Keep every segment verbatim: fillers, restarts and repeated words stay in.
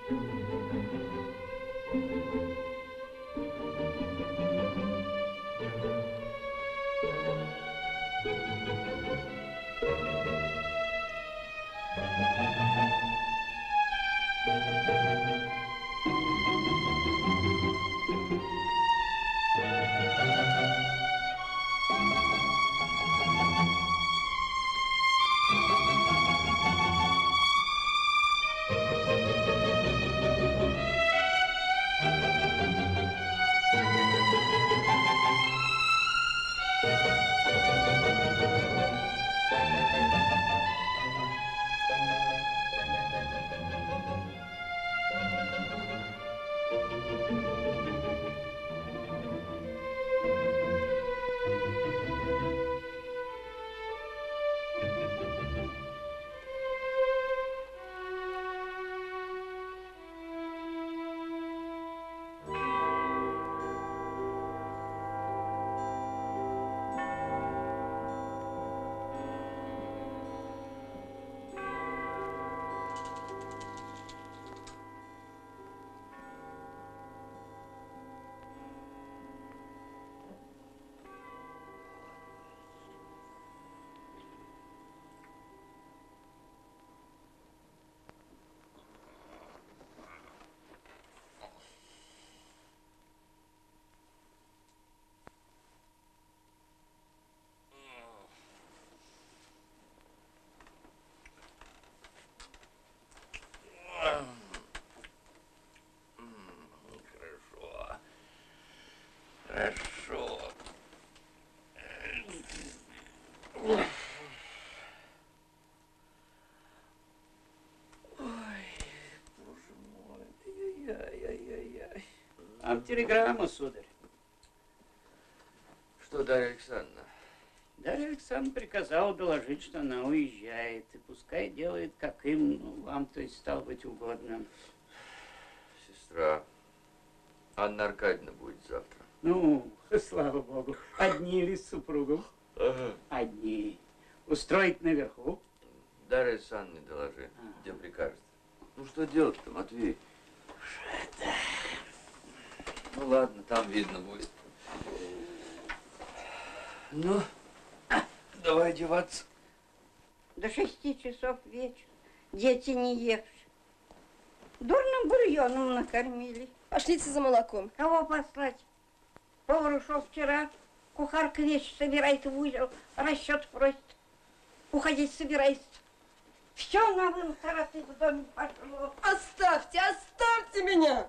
Вам телеграмма, сударь. Что, Дарья Александровна? Дарья Александровна приказала доложить, что она уезжает. И пускай делает, как им, ну, вам, то есть, стало быть, угодно. Сестра, Анна Аркадьевна будет завтра. Ну, слава богу. Одни ли с супругом? Ага. Одни. Устроить наверху? Дарья Александровна, доложи, ага. Где прикажете. Ну, что делать-то, Матвей? Что это? Ну, ладно, там видно будет. Ну, давай одеваться. До шести часов вечера. Дети не евшие. Дурным бульоном накормили. Пошлите за молоком. Кого послать? Повар ушел вчера. Кухарка вещи собирает в узел. Расчет просит. Уходить собирается. Все на вылтараты в доме пошло. Оставьте, оставьте меня!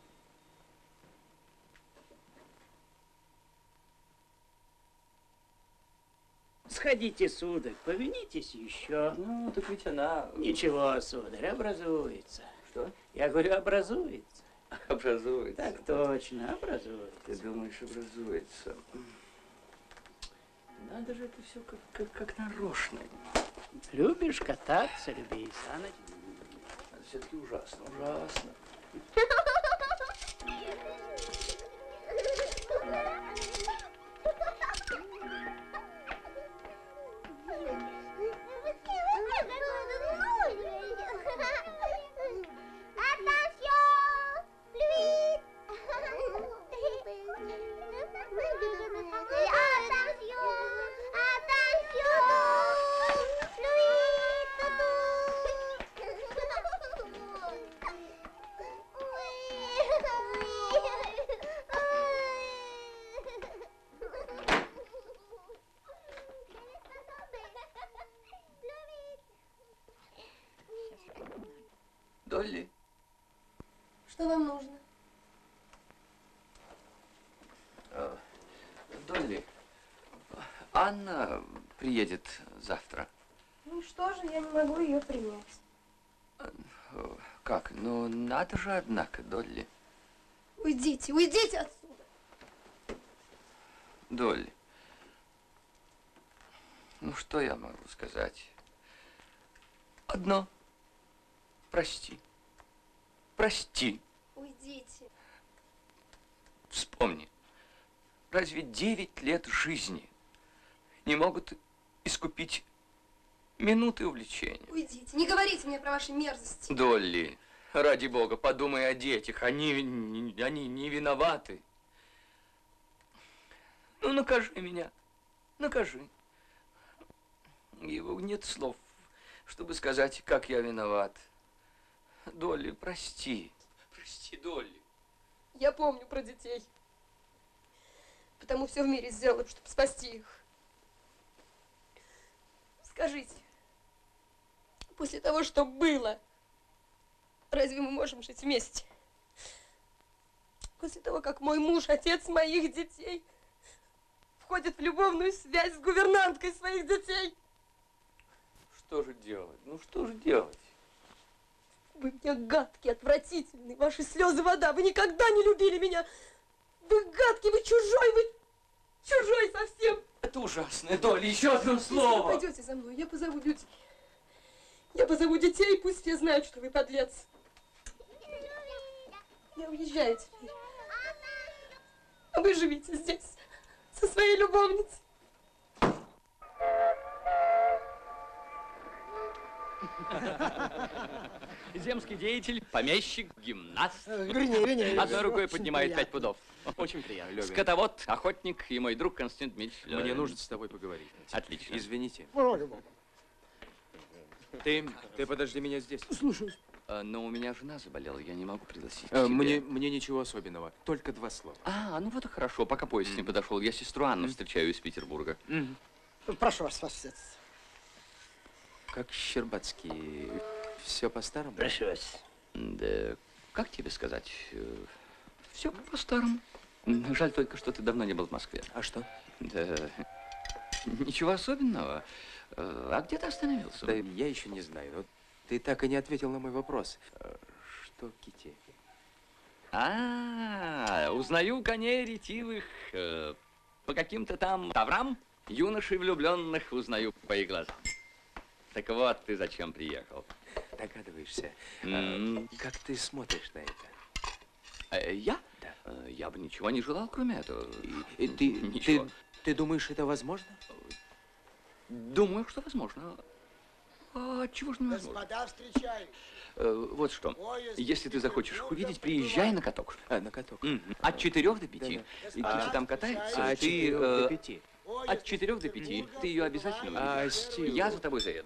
Сходите, сударь, повинитесь еще. Ну, так ведь она... Ничего, сударь, образуется. Что? Я говорю, образуется. Образуется. Так точно, образуется. Ты думаешь, образуется? Надо же это все как, как, как нарочно. Любишь кататься, люби и саночки. Это все-таки ужасно, ужасно. Долли. Что вам нужно? А, Долли, Анна приедет завтра. Ну что же, я не могу ее принять. Как? Ну, надо же, однако, Долли. Уйдите, уйдите отсюда. Долли. Ну, что я могу сказать? Одно. Прости. Прости. Уйдите. Вспомни. Разве девять лет жизни не могут искупить минуты увлечения? Уйдите. Не говорите мне про ваши мерзости. Долли, Ради бога, подумай о детях. Они, они не виноваты. Ну, накажи меня. Накажи. Его нет слов, чтобы сказать, как я виноват. Долли, прости. Прости, Долли. Я помню про детей. Потому все в мире сделала, чтобы спасти их. Скажите, после того, что было, разве мы можем жить вместе? После того, как мой муж, отец моих детей, входит в любовную связь с гувернанткой своих детей. Что же делать? Ну, что же делать? Вы мне гадкий, отвратительный, ваши слезы вода, вы никогда не любили меня. Вы гадкий, вы чужой, вы чужой совсем. Это ужасно, Долли, еще одно Если слово. вы пойдете за мной, я позову людей. Я позову детей, пусть все знают, что вы подлец. Я уезжаю теперь. А вы живите здесь со своей любовницей. Земский деятель, помещик, гимнаст. Вернее, вернее. Одной рукой Очень поднимает приятно. пять пудов. Очень приятно, Лёвин. Скотовод, охотник и мой друг Константин Дмитриевич Мне Лёвин. нужно с тобой поговорить. Отлично. Извините. Волю Богу. Ты, ты подожди меня здесь. Слушаюсь. А, но у меня жена заболела, я не могу пригласить к Э, себе. Мне, мне ничего особенного. Только два слова. А, ну вот и хорошо, пока поезд не подошел. Я сестру Анну встречаю из Петербурга. Мгм. Прошу вас, ваше сельство. Как Щербацкий. Все по-старому? Прошу вас. Да, как тебе сказать? Все по-старому. М, Жаль только, что ты давно не был в Москве. А что? Да, ничего особенного. Э, А где ты остановился? Да я еще не знаю. Вот ты так и не ответил на мой вопрос. Э, Что, Кити? А, узнаю коней ретивых э, по каким-то там таврам, юношей влюбленных узнаю по их глазам. Так вот, ты зачем приехал? Догадываешься? М. А, Как ты смотришь на это? Э, я? Да. Э, Я бы ничего не желал, кроме этого. И ты, Ничего. ты, ты думаешь, это возможно? Думаю, что возможно. А чего ж невозможно? Господа встречающие. Э, вот что. Поезд Если ты захочешь их Петербурга увидеть, приезжай на каток. А, на каток. Мгм. От четырех до пяти. Да-да. И Кити там катается, А от ты... четырех э, до пяти. Поезд От четырех до пяти. Петербурга Ты ее обязательно А, увидишь. Стив. Я за тобой заеду.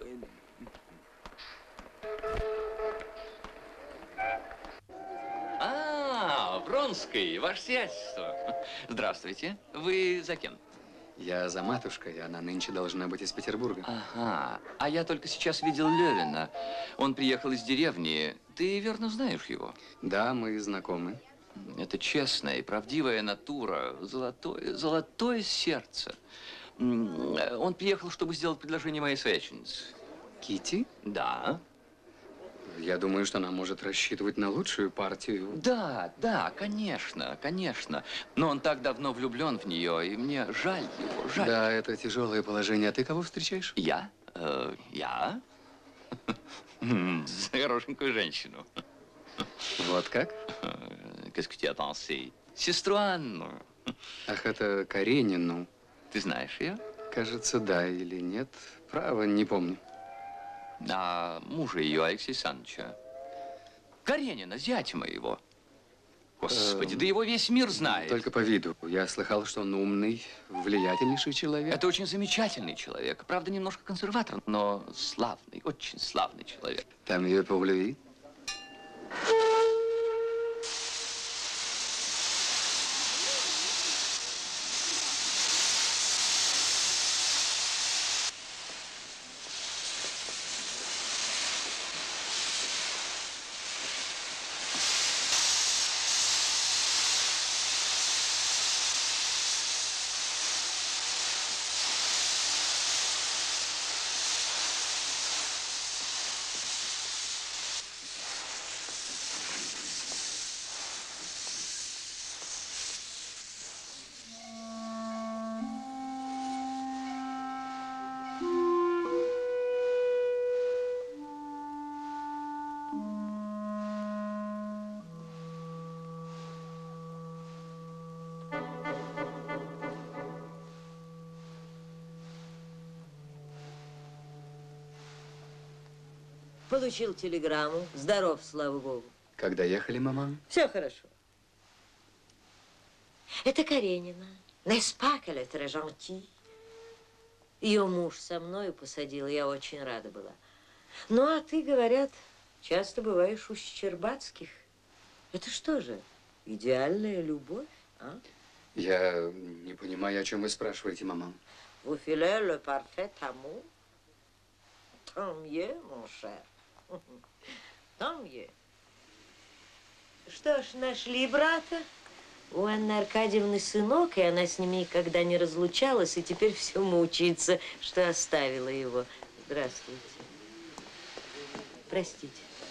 А, Вронский, ваше сиятельство. Здравствуйте. Вы за кем? Я за матушкой, она нынче должна быть из Петербурга. Ага. А я только сейчас видел Левина. Он приехал из деревни. Ты верно знаешь его? Да, мы знакомы. Это честная и правдивая натура, золотое, золотое сердце. М, Он приехал, чтобы сделать предложение моей свояченице. Кити? Да. Я думаю, что она может рассчитывать на лучшую партию. Да, да, конечно, конечно. Но он так давно влюблен в нее, и мне жаль его, жаль. Да, это тяжелое положение. А ты кого встречаешь? Я? Э, я? За хорошенькую женщину. Вот как? Qu'est-ce que tu as pensé? Сестру Анну. Ах, это Каренину. Ты знаешь ее? Кажется, да или нет. Право, не помню. А мужа ее, Алексея Александровича. Каренина, зятя моего. Господи, Эм, да его весь мир знает. Только по виду. Я слыхал, что он умный, влиятельнейший человек. Это очень замечательный человек. Правда, немножко консерватор, но славный, очень славный человек. Там ее по любви. Получил телеграмму. Здоров, слава богу. Как доехали, маман? Все хорошо. Это Каренина. N'est-ce pas qu'elle est très gentille? Ее муж со мною посадил, я очень рада была. Ну, а ты, говорят, часто бываешь у Щербацких. Это что же, идеальная любовь, а? Я не понимаю, о чем вы спрашиваете, маман. Vous filez le parfait amour? Tant mieux, mon cher. Tant mieux. Что ж, нашли брата. У Анны Аркадьевны сынок, и она с ним никогда не разлучалась, и теперь все мучается, что оставила его. Здравствуйте. Простите.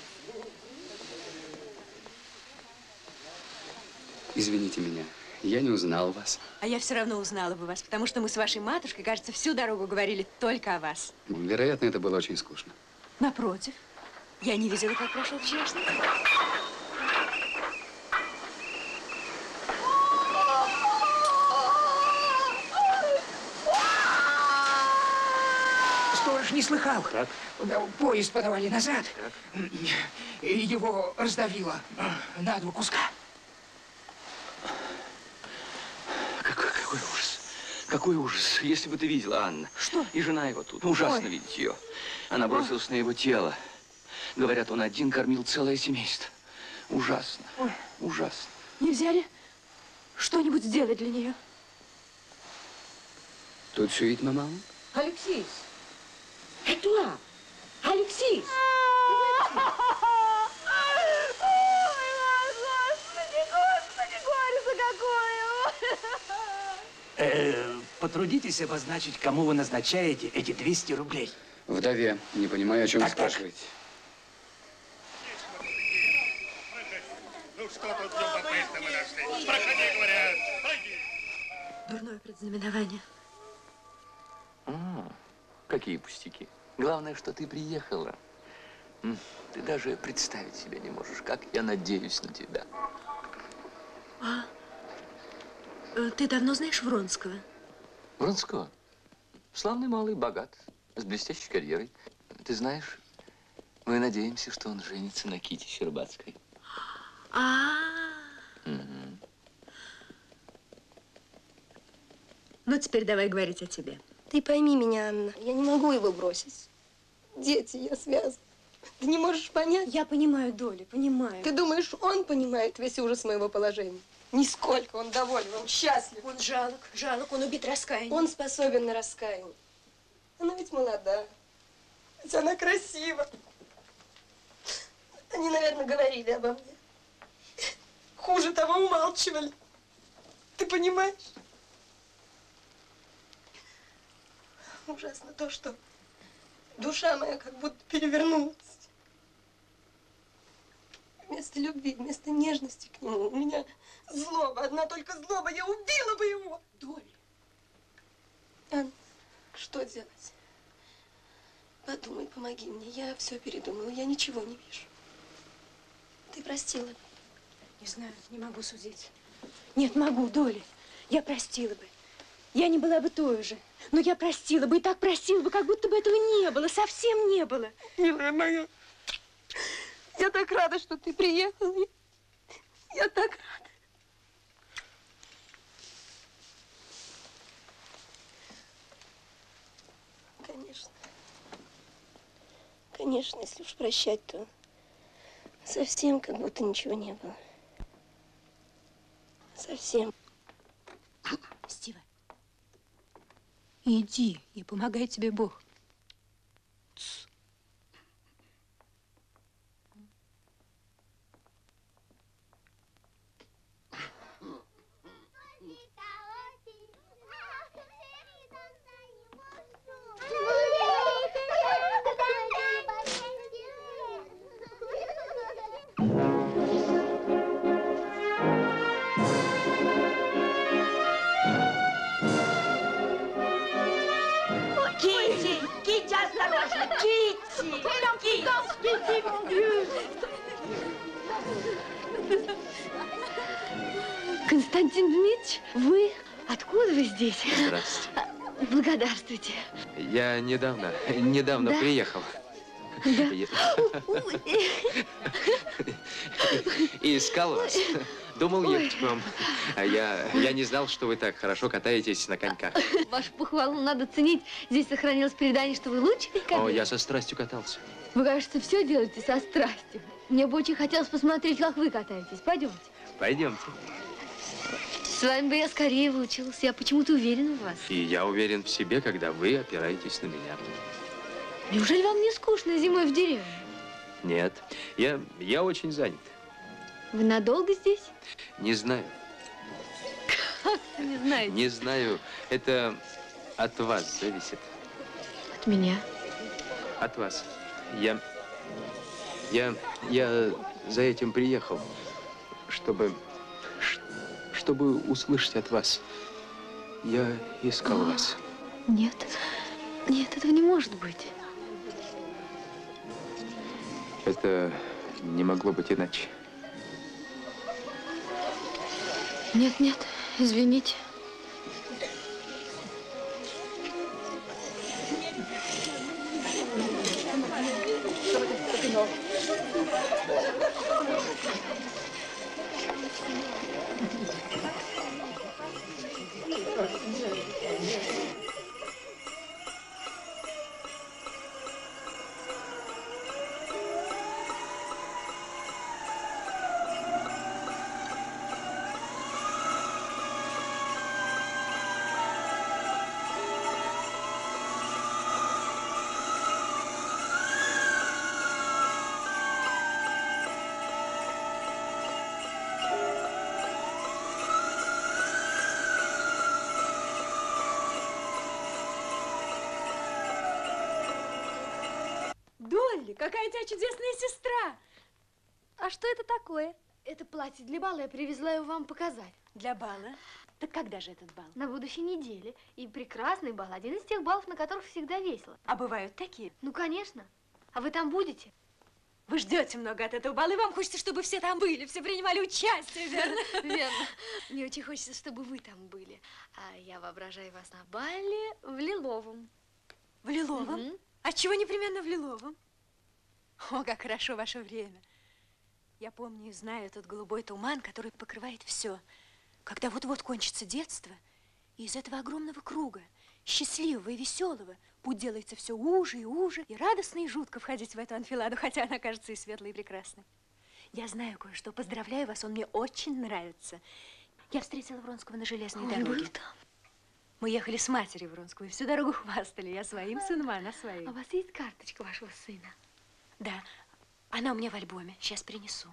Извините меня, я не узнал вас. А я все равно узнала бы вас, потому что мы с вашей матушкой, кажется, всю дорогу говорили только о вас. Вероятно, это было очень скучно. Напротив. Я не видела, как прошел вчерашний. Сторож не слыхал. Так. Поезд подавали назад. Так. И его раздавило на два куска. Какой, какой ужас. Какой ужас. Если бы ты видела, Анна. Что? И жена его тут. Ужасно Ой. видеть ее. Она бросилась на его тело. Говорят, он один кормил целое семейство. Ужасно. Ой. Ужасно. Нельзя ли что-нибудь сделать для нее? Тут все ведь, маман? Алексис! Et toi? Алексис! Э, потрудитесь обозначить, кому вы назначаете эти двести рублей. Вдове. Не понимаю, о чем Так, вы спрашиваете. Ну что тут любопытно мы нашли? Проходи, говорят. Пройди. Дурное предзнаменование. А, какие пустяки. Главное, что ты приехала. М, Ты даже представить себе не можешь, как я надеюсь на тебя. А э, ты давно знаешь Вронского? Вронского? Славный малый, богат, с блестящей карьерой. Ты знаешь, мы надеемся, что он женится на Ките Щербацкой. А-а-а. Мгм. Ну, теперь давай говорить о тебе. Ты пойми меня, Анна, я не могу его бросить. Дети, я связана. Ты не можешь понять? Я понимаю, Доля, понимаю. Ты думаешь, он понимает весь ужас моего положения? Нисколько, он доволен, он счастлив. Он жалок, жалок, он убит раскаянием. Он способен на раскаяние. Она ведь молода, ведь она красива. Они, наверное, говорили обо мне. Хуже того, умалчивали. Ты понимаешь? Ужасно то, что душа моя как будто перевернулась. Вместо любви, вместо нежности к нему у меня злоба, одна только злоба, я убила бы его. Доля. Анна, что делать? Подумай, помоги мне, я все передумала, я ничего не вижу. Ты простила бы? Не знаю, не могу судить. Нет, могу, Доля. Я простила бы. Я не была бы той же. Но я простила бы и так простила бы, как будто бы этого не было, совсем не было. Милая моя, я так рада, что ты приехала. Я так рада. Конечно. Конечно, если уж прощать, то совсем как будто ничего не было. Совсем. Стива, иди, и помогай тебе Бог. Тс. Китти! Китти, осторожно! Китти! Китти, mon Dieu! Константин Дмитриевич, вы? Откуда вы здесь? Здравствуйте. Благодарствуйте. Я недавно, недавно Да? приехал. Я- И искал вас. Думал ехать к вам. А я, я не знал, что вы так хорошо катаетесь на коньках. Вашу похвалу надо ценить. Здесь сохранилось предание, что вы лучший О, конькобежец. я со страстью катался. Вы, кажется, все делаете со страстью. Мне бы очень хотелось посмотреть, как вы катаетесь. Пойдемте. Пойдемте. С вами бы я скорее выучилась. Я почему-то уверена в вас. И я уверен в себе, когда вы опираетесь на меня. Неужели вам не скучно зимой в деревне? Нет, я, я очень занят. Вы надолго здесь? Не знаю. Как-то не знаете. Не знаю. Это от вас зависит. От меня. От вас. Я, я, я за этим приехал, чтобы, ш- чтобы услышать от вас. Я искал О, вас. Нет, нет, этого не может быть. Это не могло быть иначе. Нет, нет, извините. Долли, какая у тебя чудесная сестра! А что это такое? Это платье для бала, я привезла его вам показать. Для бала? Так когда же этот бал? На будущей неделе. И прекрасный бал, один из тех балов, на которых всегда весело. А бывают такие? Ну, конечно. А вы там будете? Вы ждете много от этого бала, и вам хочется, чтобы все там были, все принимали участие, верно? Верно. Мне очень хочется, чтобы вы там были. А я воображаю вас на бале в Лиловом. В Лиловом? Мгм. А чего непременно в Лиловом? О, как хорошо ваше время. Я помню и знаю тот голубой туман, который покрывает все. Когда вот-вот кончится детство, и из этого огромного круга, счастливого и веселого, путь делается все уже и уже, и радостно и жутко входить в эту анфиладу, хотя она кажется и светлой, и прекрасной. Я знаю кое-что. Поздравляю вас, он мне очень нравится. Я встретила Вронского на железной Он дороге. был там? Мы ехали с матерью Вронского, и всю дорогу хвастали. Я своим сыном, а она своим. А у вас есть карточка вашего сына? Да, она у меня в альбоме. Сейчас принесу.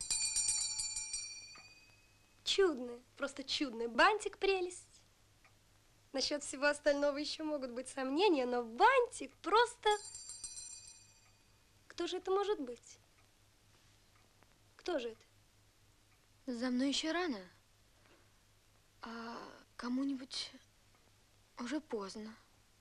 Чудная, просто чудная. Бантик прелесть. Насчет всего остального еще могут быть сомнения, но бантик просто... Кто же это может быть? Кто же это? За мной еще рано. А кому-нибудь уже поздно.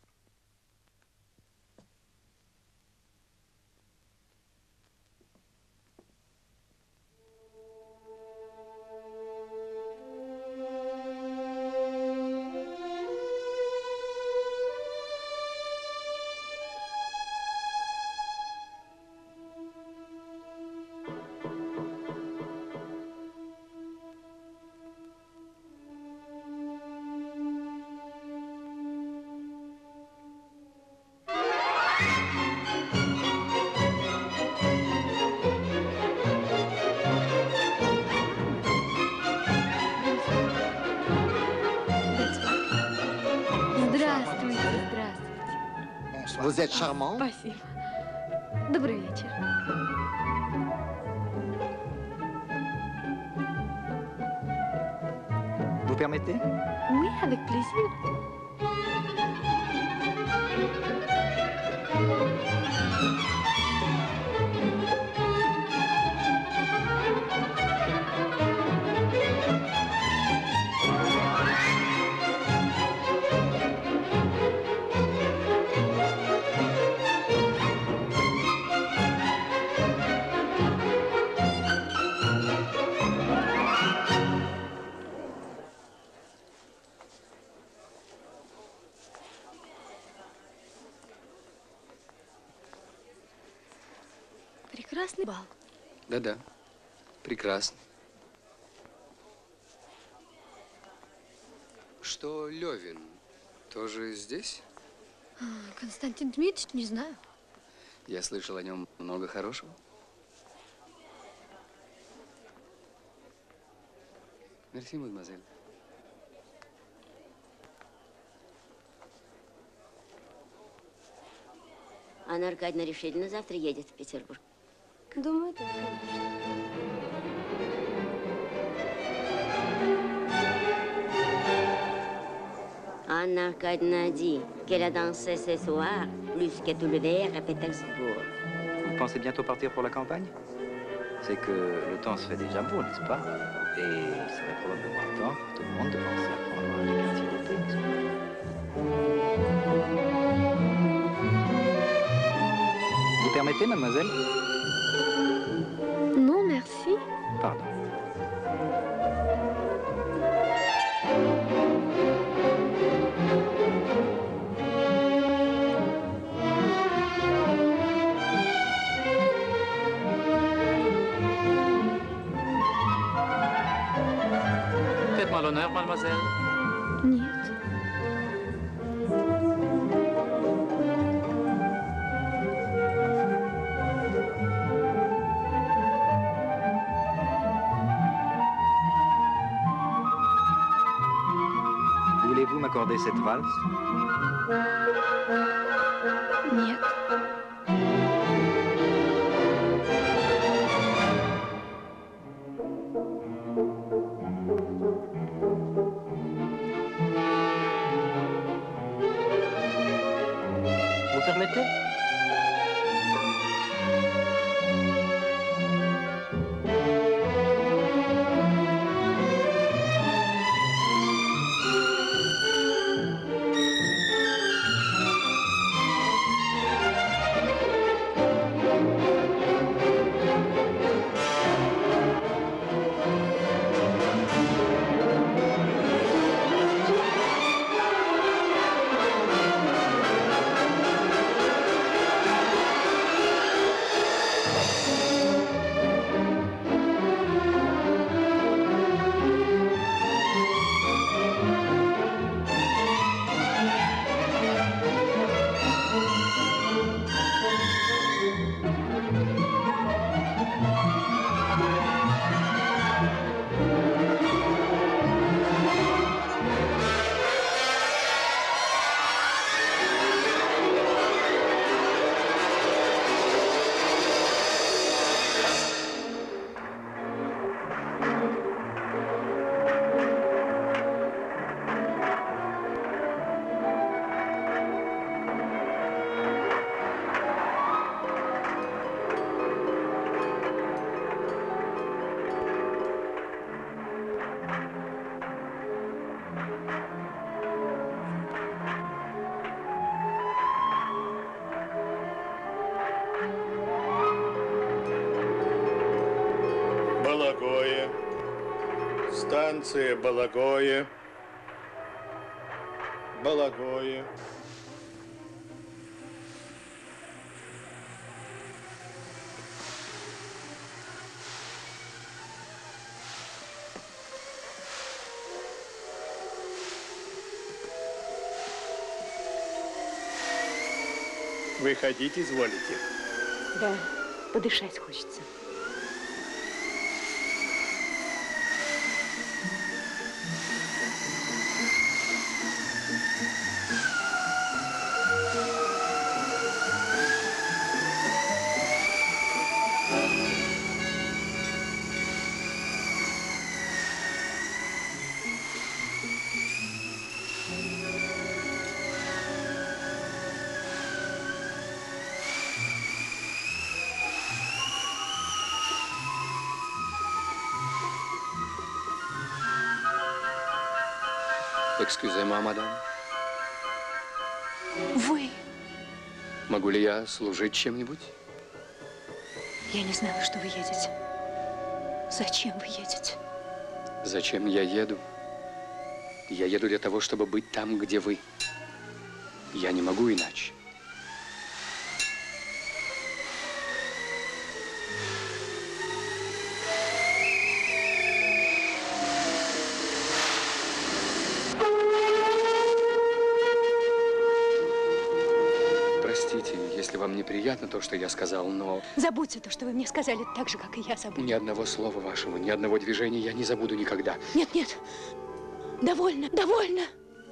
Здравствуйте, здравствуйте. Vous êtes charmant. Спасибо. Добрый вечер. Vous permettez? Oui, avec plaisir. прекрасный бал. Да-да, прекрасно. Что, Левин тоже здесь? Константин Дмитриевич, не знаю. Я слышал о нем много хорошего. Мерси, мадемуазель. Анна Аркадьевна решительно завтра едет в Петербург. Думаю, так, конечно. Anna Arcadina dit qu'elle a dansé ce soir plus que tout le verre à Pétersbourg. Vous pensez bientôt partir pour la campagne? C'est que le temps se fait déjà beau, n'est-ce pas? Et il serait probablement temps pour tout le monde de penser à prendre les quartiers d'été, n'est-ce pas? Vous permettez, mademoiselle? Non, merci. Pardon. Faites-moi l'honneur, mademoiselle. Нет. Voulez-vous m'accorder cette valse? Нет. Vous permettez? Балагое. Станция Балагое. Балагое. Вы ходить изволите? Да, подышать хочется. Excusez-moi, madame. Вы? Могу ли я служить чем-нибудь? Я не знала, что вы едете. Зачем вы едете? Зачем я еду? Я еду для того, чтобы быть там, где вы. Я не могу иначе. вам неприятно то, что я сказал, но... Забудьте то, что вы мне сказали, так же, как и я забуду. Ни одного слова вашего, ни одного движения я не забуду никогда. Нет, нет. Довольно, довольно.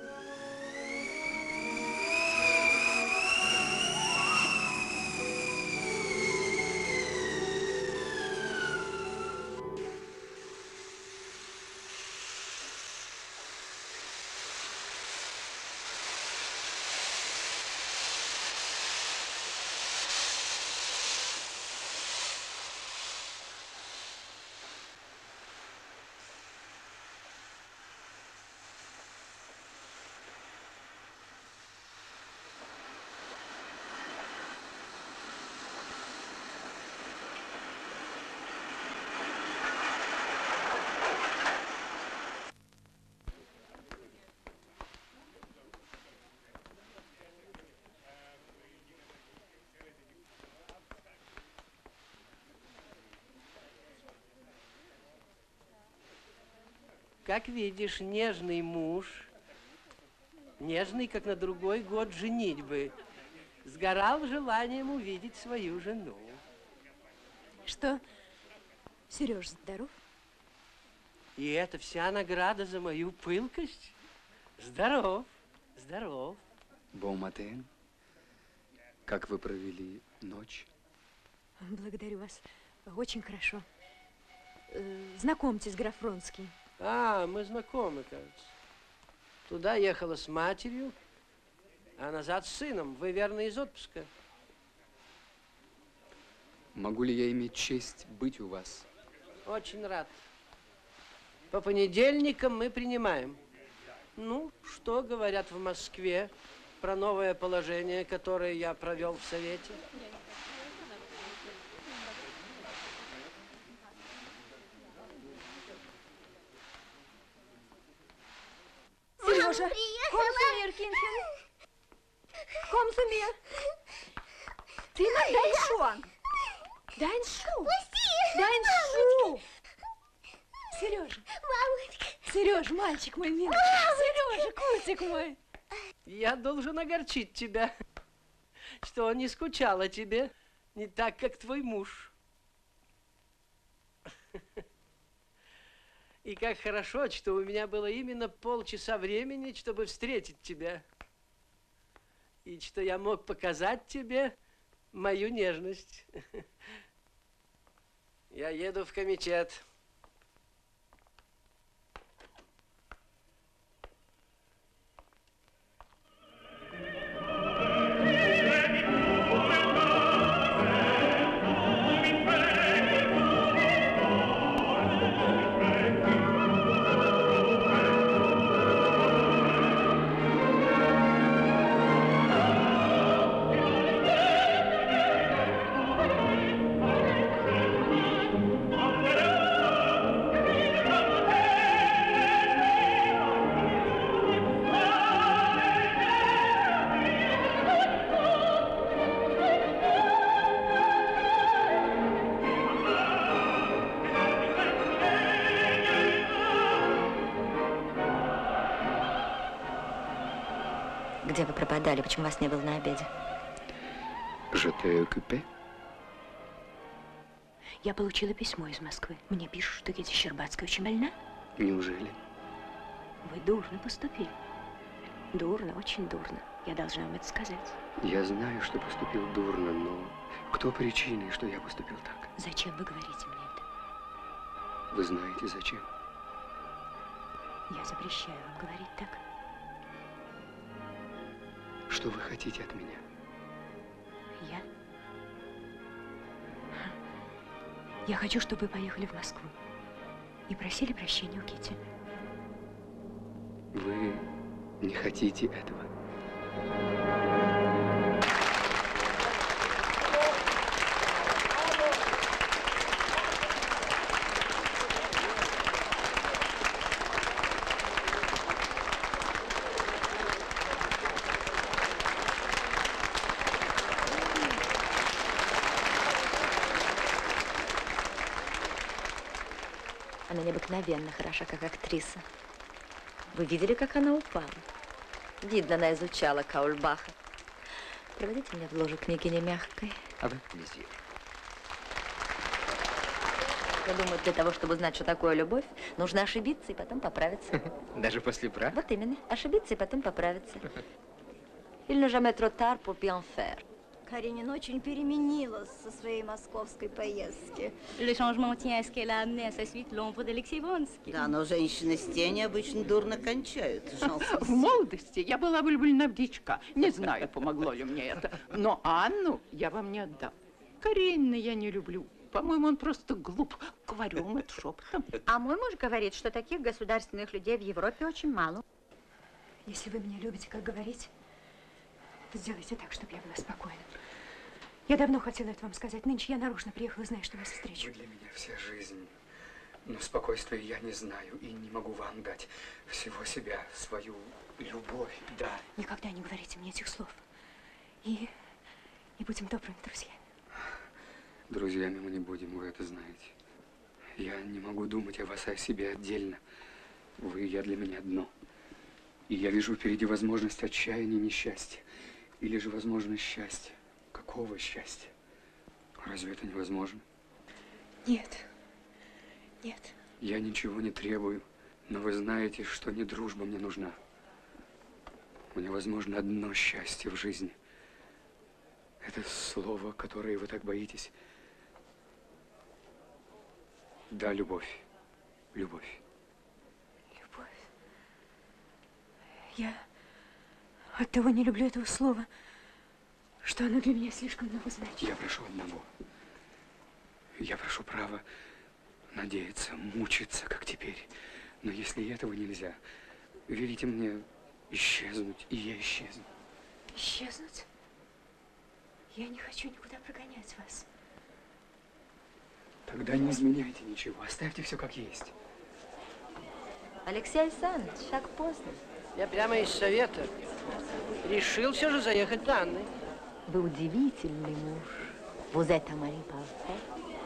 Как видишь, нежный муж, нежный, как на другой год женитьбы, сгорал желанием увидеть свою жену. Что, Сереж здоров? И это вся награда за мою пылкость? Здоров, здоров. Бон матен. Как вы провели ночь? Благодарю вас. Очень хорошо. Э, знакомьтесь, граф Вронский. А, мы знакомы, кажется. Туда ехала с матерью, а назад с сыном. Вы, верно, из отпуска? Могу ли я иметь честь быть у вас? Очень рад. По понедельникам мы принимаем. Ну, что говорят в Москве про новое положение, которое я провел в Совете? Сережа, комсумер, Кинкин. Комсумер. Ты на Даньшуан. Даньшу. Даньшу. Сережа. Мамочка. Сереж, мальчик мой милый. Сережа, котик мой. Я должен огорчить тебя, что он не скучал о тебе, не так, как твой муж. И как хорошо, что у меня было именно полчаса времени, чтобы встретить тебя. И что я мог показать тебе мою нежность. Я еду в комитет. Где вы пропадали? Почему вас не было на обеде? Je t'ai occupé? Я получила письмо из Москвы. Мне пишут, что Кити Щербацкая очень больна. Неужели? Вы дурно поступили. Дурно, очень дурно. Я должна вам это сказать. Я знаю, что поступил дурно, но кто причиной, что я поступил так? Зачем вы говорите мне это? Вы знаете, зачем? Я запрещаю вам говорить так. Что вы хотите от меня? Я? Я хочу, чтобы вы поехали в Москву и просили прощения у Кити. Вы не хотите этого? Она необыкновенно хороша, как актриса. Вы видели, как она упала? Видно, она изучала Каульбаха. Проводите меня в ложу княгини Мягкой. А вы, месье? Я думаю, для того, чтобы узнать, что такое любовь, нужно ошибиться и потом поправиться. Даже после брака? Вот именно. Ошибиться и потом поправиться. Il ne jamais trop tard pour bien faire. Каренина очень переменилась со своей московской поездки. Le changement tient à ce qu'elle a amené à sa suite l'ombre d'Alexей Вронский. Да, но женщины с тени обычно дурно кончают. В молодости я была влюблена в дичка. Не знаю, помогло ли мне это. Но Анну я вам не отдам. Каренина я не люблю. По-моему, он просто глуп. Говорю вам это шепотом. А мой муж говорит, что таких государственных людей в Европе очень мало. Если вы меня любите, как говорите, то сделайте так, чтобы я была спокойна. Я давно хотела это вам сказать. Нынче я нарочно приехала, зная, что вас встречу. Вы для меня вся жизнь. Но спокойствия я не знаю и не могу вам дать всего себя, свою любовь, да. Никогда не говорите мне этих слов. И, и будем добрыми друзьями. Друзьями мы не будем, вы это знаете. Я не могу думать о вас и о себе отдельно. Вы, я для меня одно. И я вижу впереди возможность отчаяния и несчастья. Или же возможность счастья. Какого счастья? Разве это невозможно? Нет. Нет. Я ничего не требую, но вы знаете, что не дружба мне нужна. Мне возможно одно счастье в жизни. Это слово, которое вы так боитесь. Да, любовь. Любовь. Любовь. Я оттого не люблю этого слова, что оно для меня слишком много значит. Я прошу одного. Я прошу права надеяться, мучиться, как теперь. Но если этого нельзя, велите мне исчезнуть, и я исчезну. Исчезнуть? Я не хочу никуда прогонять вас. Тогда не изменяйте ничего, оставьте все как есть. Алексей Александрович, шаг поздно. Я прямо из совета решил все же заехать за Анной. Вы удивительный муж. Vous êtes un mari parfait.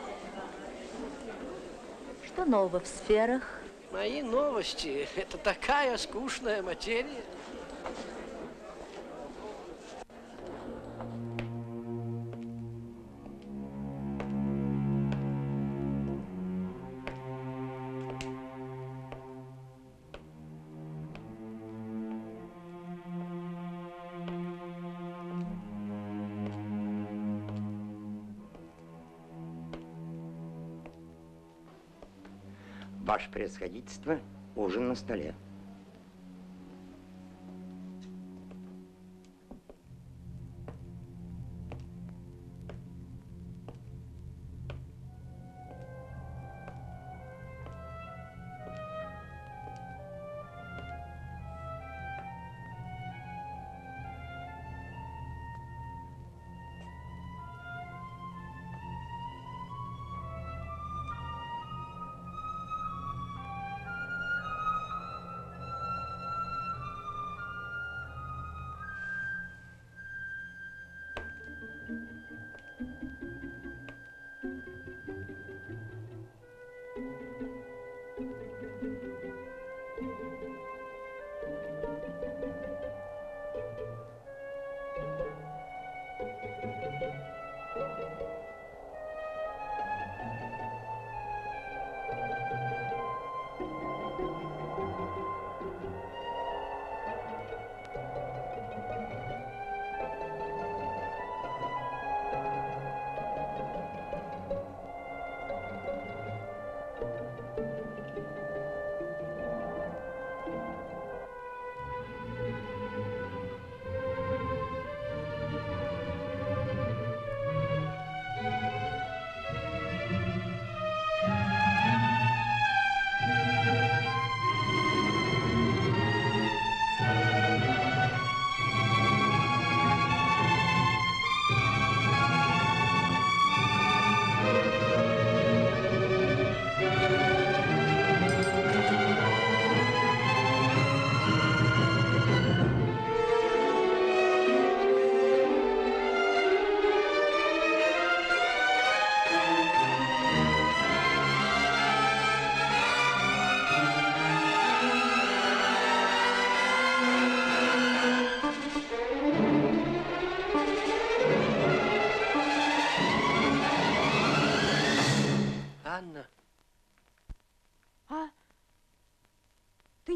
Что нового в сферах? Мои новости – это такая скучная материя. Ваше превосходительство, ужин на столе.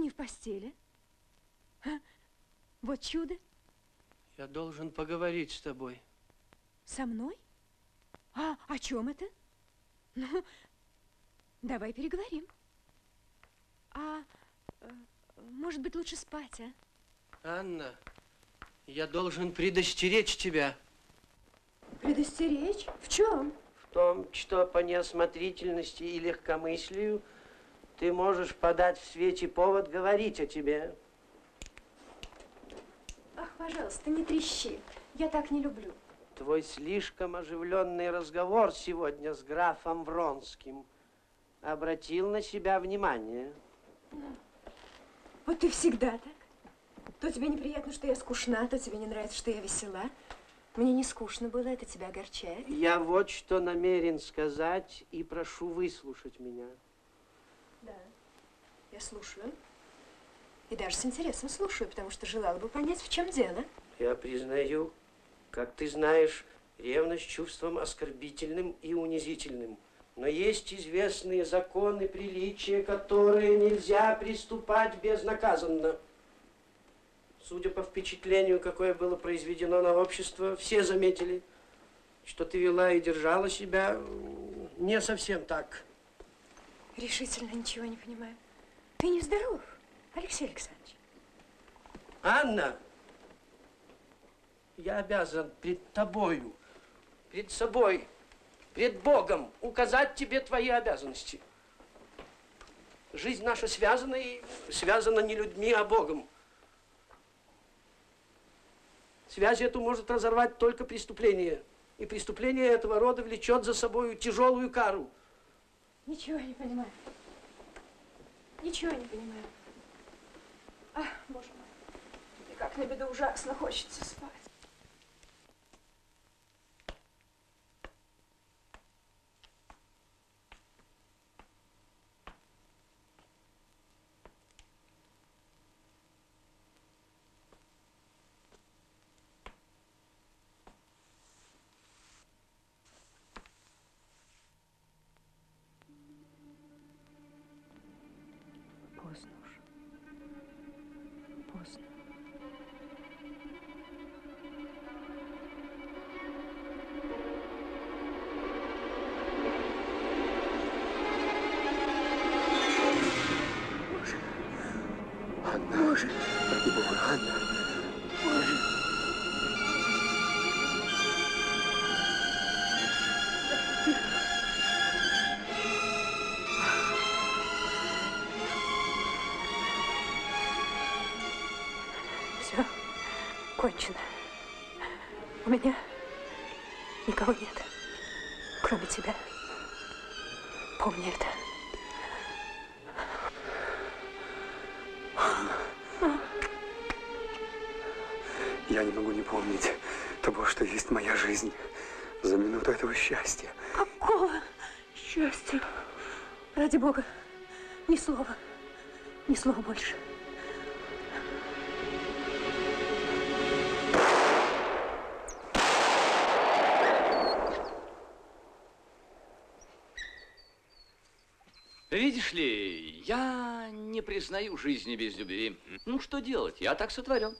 не в постели? А? Вот чудо. Я должен поговорить с тобой. Со мной? А о чем это? Ну, давай переговорим. А может быть, лучше спать, а? Анна, я должен предостеречь тебя. Предостеречь? В чем? В том, что по неосмотрительности и легкомыслию ты можешь подать в свете повод говорить о тебе. Ах, пожалуйста, не трещи. Я так не люблю. Твой слишком оживленный разговор сегодня с графом Вронским обратил на себя внимание. Вот ты всегда так. То тебе неприятно, что я скучна, то тебе не нравится, что я весела. Мне не скучно было, это тебя огорчает. Я вот что намерен сказать и прошу выслушать меня. Да, я слушаю. И даже с интересом слушаю, потому что желала бы понять, в чем дело. Я признаю, как ты знаешь, ревность чувством оскорбительным и унизительным. Но есть известные законы приличия, которые нельзя приступать безнаказанно. Судя по впечатлению, какое было произведено на общество, все заметили, что ты вела и держала себя не совсем так. Решительно ничего не понимаю. Ты нездоров, Алексей Александрович. Анна, я обязан пред тобою, пред собой, пред Богом указать тебе твои обязанности. Жизнь наша связана, и связана не людьми, а Богом. Связь эту может разорвать только преступление. И преступление этого рода влечет за собой тяжелую кару. Ничего не понимаю. Ничего не понимаю. А, боже мой, и как на беду ужасно хочется спать. Поздно уже. Поздно. Боже. Анна. Боже. Ради Бога, Анна. Боже. Все кончено. У меня никого нет, кроме тебя. Помни это. Анна. Я не могу не помнить того, что есть моя жизнь за минуту этого счастья. Какого счастья? Ради Бога, ни слова, ни слова больше. Видишь ли, я не признаю жизни без любви. Ну, что делать? Я так сотворен.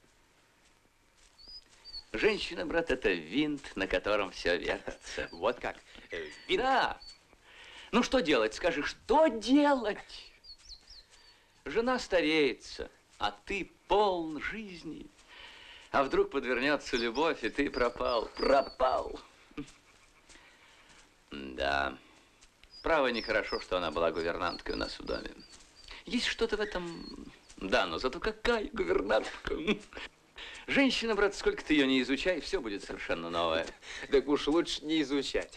Женщина, брат, это винт, на котором все вертится. Вот как? Винт? Да. Ну, что делать? Скажи, что делать? Жена стареется, а ты полн жизни. А вдруг подвернется любовь, и ты пропал. Пропал. Да. Право, нехорошо, что она была гувернанткой у нас в доме. Есть что-то в этом... Да, но зато какая гувернантка. Женщина, брат, сколько ты ее не изучай, все будет совершенно новое. Так уж лучше не изучать.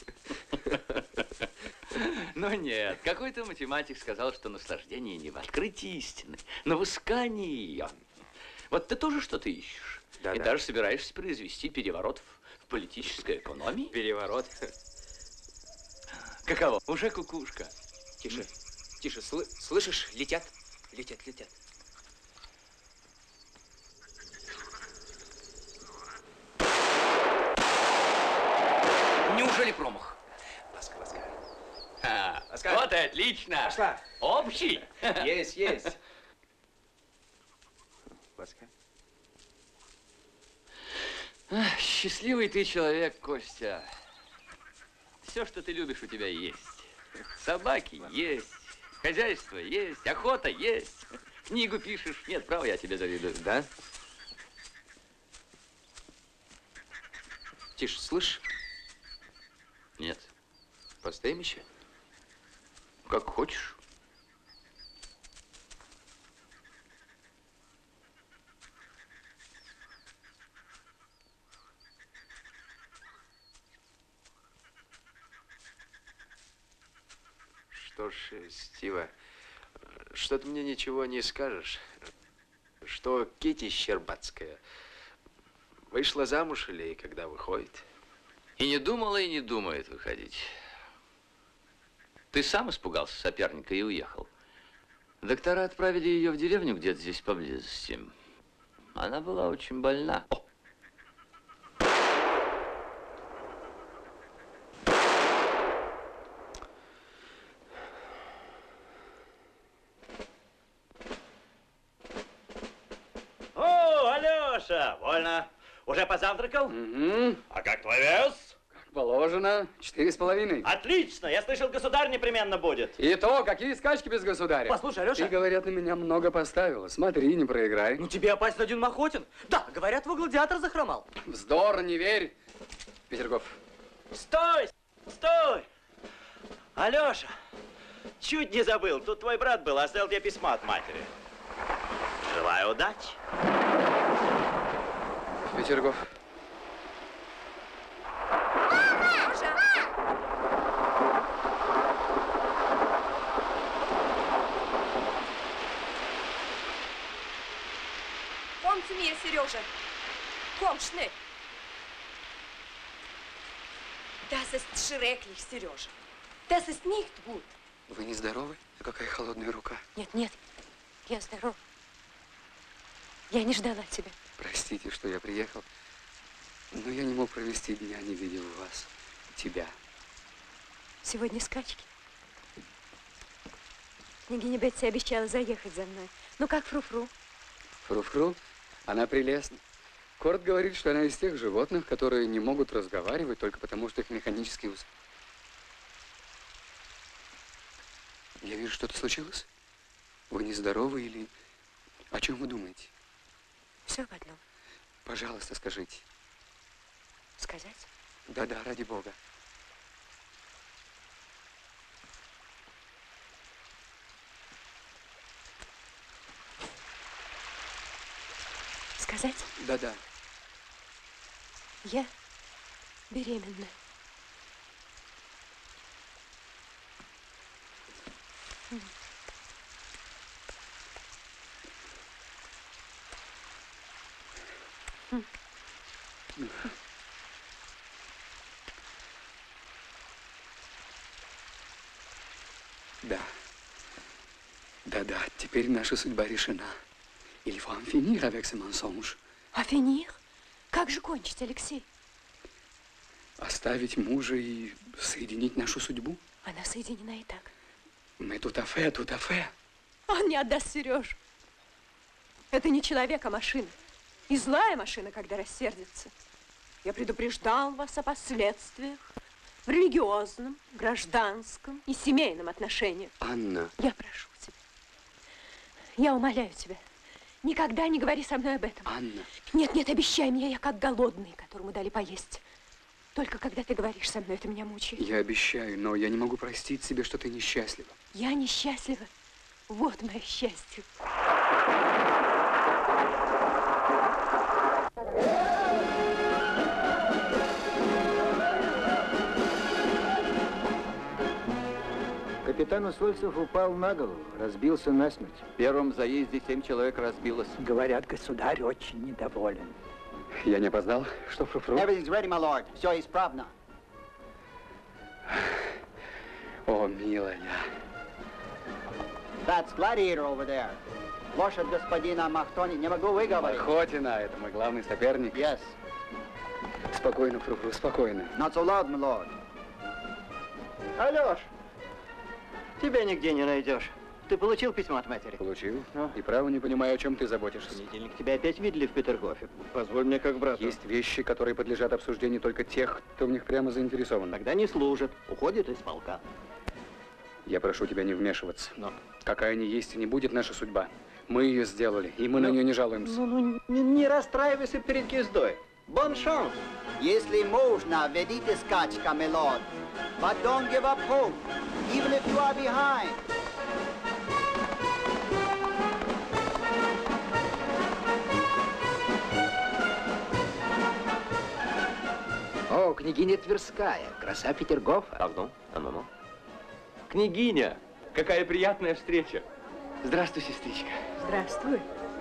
Но нет, какой-то математик сказал, что наслаждение не в открытии истины, но в искании ее. Вот ты тоже что-то ищешь. Да, и да. даже собираешься произвести переворот в, в политической экономии. Переворот? Каково? Уже кукушка. Тише, тише, Сл слышишь? Летят, летят, летят. Неужели промах? Ласка, ласка. А, Ласка. вот и отлично. Пошла. Общий? Есть, есть. Паскаль. Ах, счастливый ты человек, Костя. Все, что ты любишь, у тебя есть. Собаки есть, хозяйство есть, охота есть. Книгу пишешь. Нет, право, я тебе завидую. Да? Тише, слышь? Нет. Постоим еще? Как хочешь. Что ж, Стива, что ты мне ничего не скажешь? Что Кити Щербацкая вышла замуж или когда выходит? И не думала, и не думает выходить. Ты сам испугался соперника и уехал. Доктора отправили ее в деревню где-то здесь поблизости. Она была очень больна. О! О, Алеша, вольно. Уже позавтракал? Угу. А как твой вес? Как положено, четыре с половиной. Отлично, я слышал, государь непременно будет. И то, какие скачки без государя. Послушай, Алеша. Ты, говорят, на меня много поставила. Смотри, не проиграй. Ну тебе опасть один Махотин. Да, говорят, твой гладиатор захромал. Вздор, не верь. Петергоф. Стой, стой. Алеша, чуть не забыл. Тут твой брат был, оставил тебе письмо от матери. Желаю удачи. Петергоф. Komm zu mir, Serежа. Komm, schnell. Das ist schrecklich, Сережа. Das ist nicht gut. Вы не здоровы? А какая холодная рука. Нет, нет, я здоров. Я не ждала тебя. Простите, что я приехал, но я не мог провести дня, не видел вас, тебя. Сегодня скачки. Княгиня Бетси обещала заехать за мной. Ну как фру-фру? Фру-фру? Она прелестна. Корт говорит, что она из тех животных, которые не могут разговаривать только потому, что их механический ус. Я вижу, что-то случилось. Вы нездоровы или... О чем вы думаете? Все в одном. Пожалуйста, скажите. Сказать? Да-да, ради бога. Сказать? Да-да. Я беременна. Да. Да-да, теперь наша судьба решена. Il faut en finir avec ce mensonge. А finir? Как же кончить, Алексей? Оставить мужа и соединить нашу судьбу? Она соединена и так. Мы tout à fait, tout à fait. Он не отдаст Сережу. Это не человек, а машина. И злая машина, когда рассердится. Я предупреждал вас о последствиях в религиозном, гражданском и семейном отношении. Анна. Я прошу тебя. Я умоляю тебя. Никогда не говори со мной об этом. Анна. Нет, нет, обещай мне, я как голодный, которому дали поесть. Только когда ты говоришь со мной, это меня мучает. Я обещаю, но я не могу простить себе, что ты несчастлива. Я несчастлива. Вот мое счастье. Капитан Усольцев упал на голову, разбился насмерть. В первом заезде семь человек разбилось. Говорят, государь очень недоволен. Я не опоздал? Что, фру-фру? Everything's ready, my lord. Все исправно. О, милая. That's Gladiator over there. Лошадь господина Махтони. Не могу выговорить. Охотина, это мой главный соперник. Yes. Спокойно, фру-фру, спокойно. Not so loud, my lord. Алеш, тебя нигде не найдешь. Ты получил письмо от матери? Получил. Ну? И право не понимаю, о чем ты заботишься. Понедельник тебя опять видели в Петергофе. Позволь мне как брату. Есть вещи, которые подлежат обсуждению только тех, кто в них прямо заинтересован. Тогда не служит. Уходит из полка. Я прошу тебя не вмешиваться. Но. Какая ни есть, не будет наша судьба. Мы ее сделали, и мы ну, на нее не жалуемся. Ну, ну не, не расстраивайся перед ездой. Бон шанс. Если можно, ведите скачка, милорд. But don't give up hope, even if you are behind. О, княгиня Тверская, краса Петергофа. Пардон, а ну, ну. Княгиня, какая приятная встреча. Здравствуй, сестричка. Здравствуй.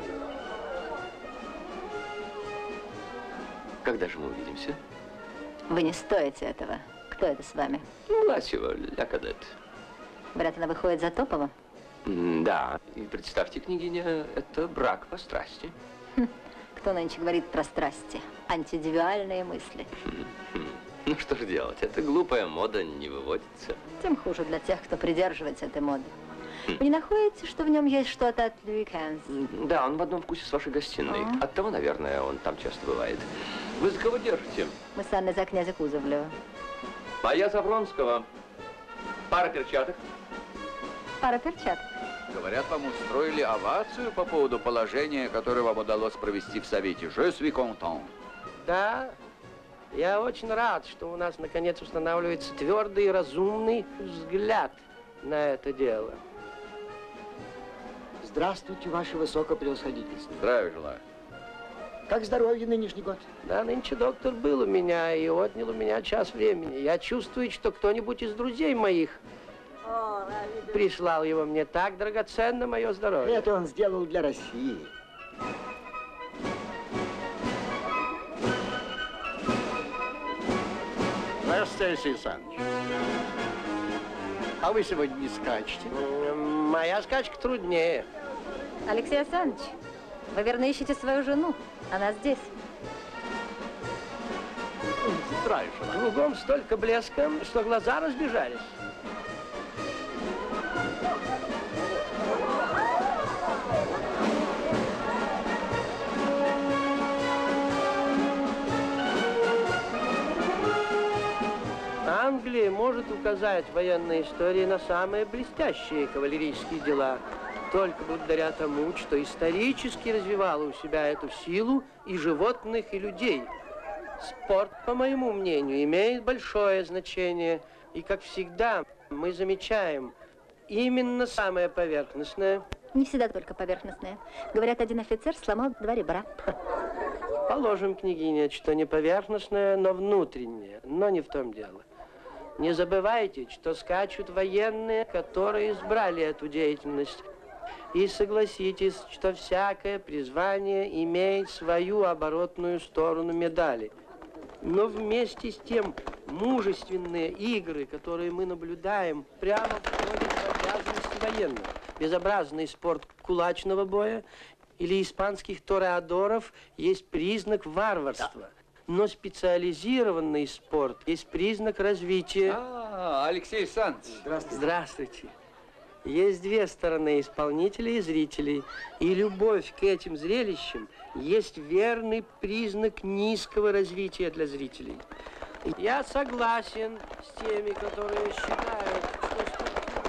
Когда же мы увидимся? Вы не стоите этого. Кто это с вами? Младшего, ля кадет. Говорят, она выходит за Топова? Да. И представьте, княгиня, это брак по страсти. Хм. Кто нынче говорит про страсти? Антидивиальные мысли. Хм. Ну что же делать? Эта глупая мода не выводится. Тем хуже для тех, кто придерживается этой моды. Вы не находите, что в нем есть что-то от Луи Кенс? Да, он в одном вкусе с вашей гостиной. А? Оттого, наверное, он там часто бывает. Вы за кого держите? Мы с Анной за князя Кузовлева. А я за Вронского. Пара перчаток. Пара перчаток. Говорят, вам устроили овацию по поводу положения, которое вам удалось провести в Совете. Je suis content. Да, я очень рад, что у нас наконец устанавливается твердый и разумный взгляд на это дело. Здравствуйте, ваше высокопревосходительство. Здравия желаю. Как здоровье нынешний год? Да, нынче доктор был у меня и отнял у меня час времени. Я чувствую, что кто-нибудь из друзей моих прислал его мне. Так драгоценно мое здоровье. Это он сделал для России. Здравствуйте, Алексей Александрович. А вы сегодня не скачете? Моя скачка труднее. Алексей Александрович, вы верно ищете свою жену. Она здесь. Страшно. Кругом столько блеска, что глаза разбежались. Англия может указать в военной истории на самые блестящие кавалерийские дела, только благодаря тому, что исторически развивала у себя эту силу и животных, и людей. Спорт, по моему мнению, имеет большое значение, и, как всегда, мы замечаем именно самое поверхностное. Не всегда только поверхностное. Говорят, один офицер сломал два ребра. Положим, княгиня, что не поверхностное, но внутреннее, но не в том дело. Не забывайте, что скачут военные, которые избрали эту деятельность. И согласитесь, что всякое призвание имеет свою оборотную сторону медали. Но вместе с тем мужественные игры, которые мы наблюдаем, прямо входят в обязанности военных. Безобразный спорт кулачного боя или испанских тореадоров есть признак варварства. Но специализированный спорт есть признак развития. А, Алексей Александрович. Здравствуйте. Здравствуйте. Есть две стороны: исполнителей и зрителей. И любовь к этим зрелищам есть верный признак низкого развития для зрителей. Я согласен с теми, которые считают, что...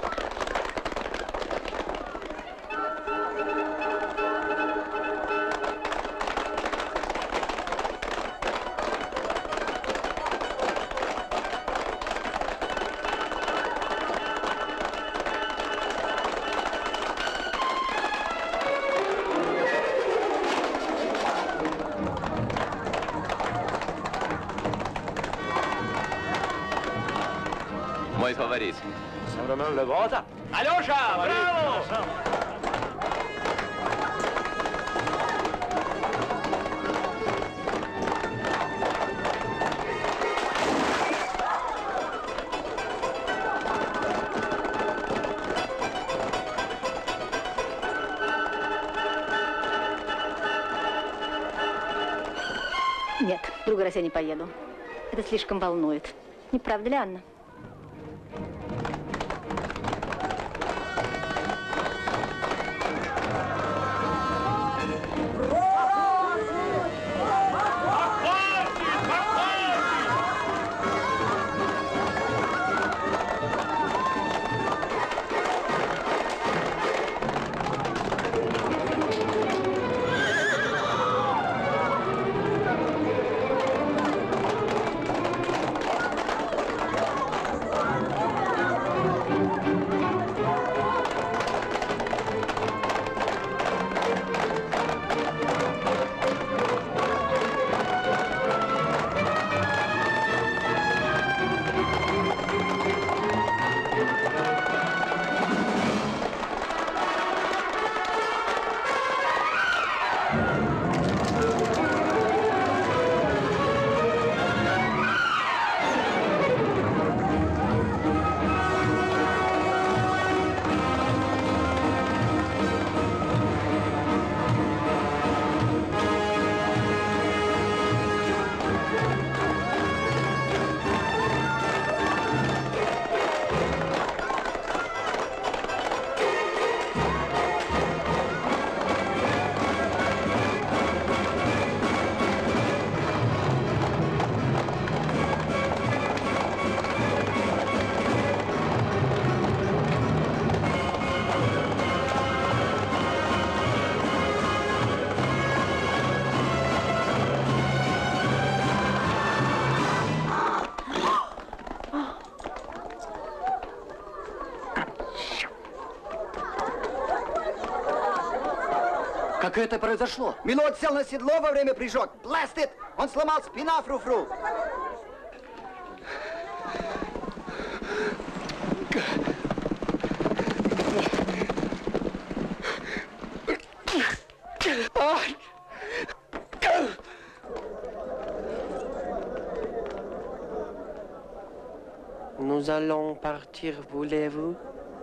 Мой фаворит. Левота. Алеша, браво! Нет, в другой раз я не поеду. Это слишком волнует. Не правда ли, Анна? Как это произошло? Милорд сел на седло во время прыжок. Blast it! Он сломал спина фру-фру. Nous allons partir, voulez-vous?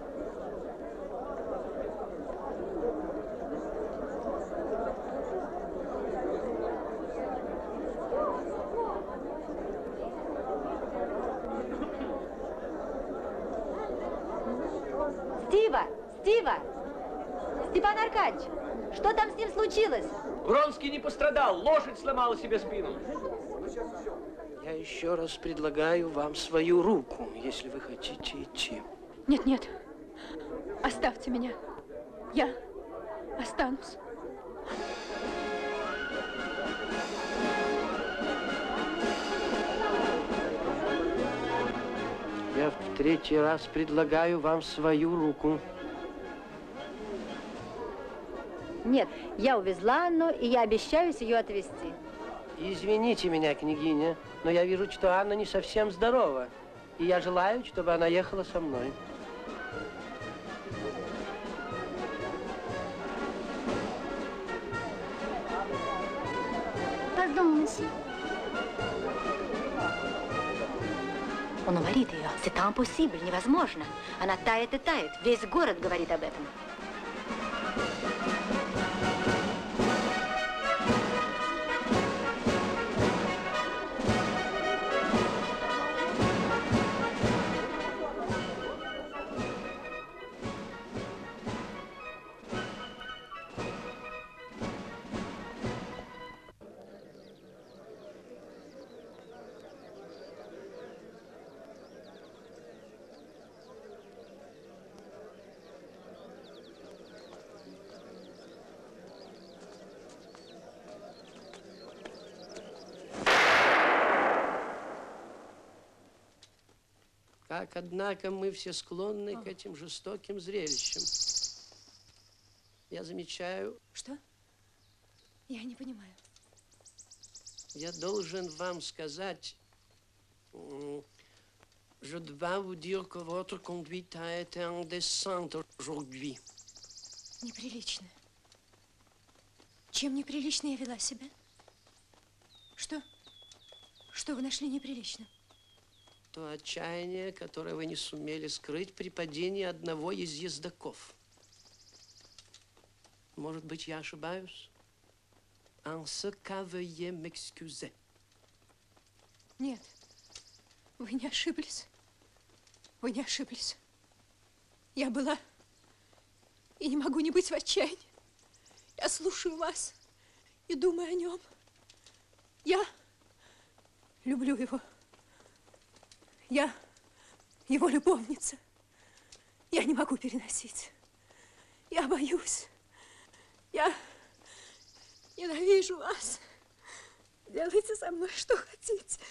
Стива! Стива! Степан Аркадьевич, что там с ним случилось? Вронский не пострадал, лошадь сломала себе спину. Я еще раз предлагаю вам свою руку, если вы хотите идти. Нет, нет, оставьте меня. Я останусь. Я в третий раз предлагаю вам свою руку. Нет, я увезла Анну, и я обещаюсь ее отвезти. Извините меня, княгиня, но я вижу, что Анна не совсем здорова. И я желаю, чтобы она ехала со мной. Pardon, monsieur. Он уморит ее. C'est impossible, невозможно. Она тает и тает. Весь город говорит об этом. Как, однако, мы все склонны к этим жестоким зрелищам. Я замечаю... Что? Я не понимаю. Я должен вам сказать... Je dois vous dire que votre conduite a été indécente aujourd'hui. Неприлично. Чем неприлично я вела себя? Что? Что вы нашли неприличным? То отчаяние, которое вы не сумели скрыть при падении одного из ездоков. Может быть, я ошибаюсь? En ce cas, veuillez m'excuser. Нет, вы не ошиблись. Вы не ошиблись. Я была и не могу не быть в отчаянии. Я слушаю вас и думаю о нем. Я люблю его. Я его любовница. Я не могу переносить. Я боюсь. Я ненавижу вас. Делайте со мной что хотите.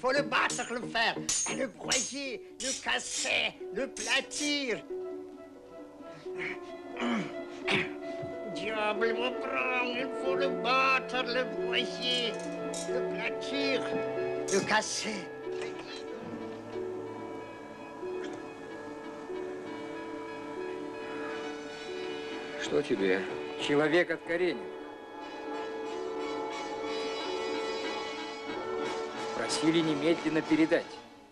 faut le battre, le fer, le broyer, le casser, le platir. Diable me prend, il faut le battre, le broyer, le platir, le casser. Что тебе? Человек от Каренина. Просили немедленно передать.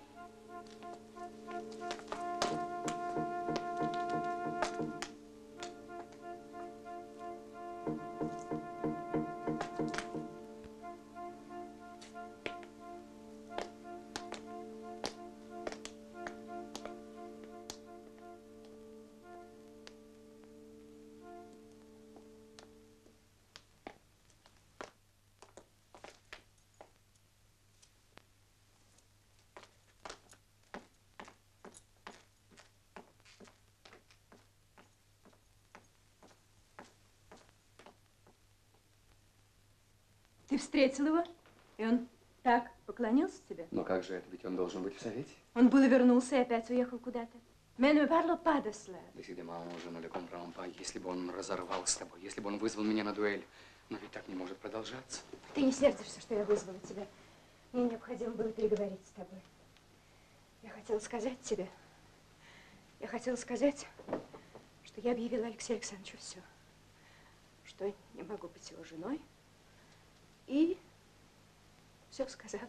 Ты встретил его, и он так поклонился тебе? Но как же это? Ведь он должен быть в совете. Он было вернулся и опять уехал куда-то. Mais ne parle pas de cela. Décidément, je ne le comprends pas. Если бы он разорвал с тобой, если бы он вызвал меня на дуэль. Но ведь так не может продолжаться. Ты не сердишься, что я вызвала тебя. Мне необходимо было переговорить с тобой. Я хотела сказать тебе, я хотела сказать, что я объявила Алексею Александровичу все. Что не могу быть его женой. И все сказала.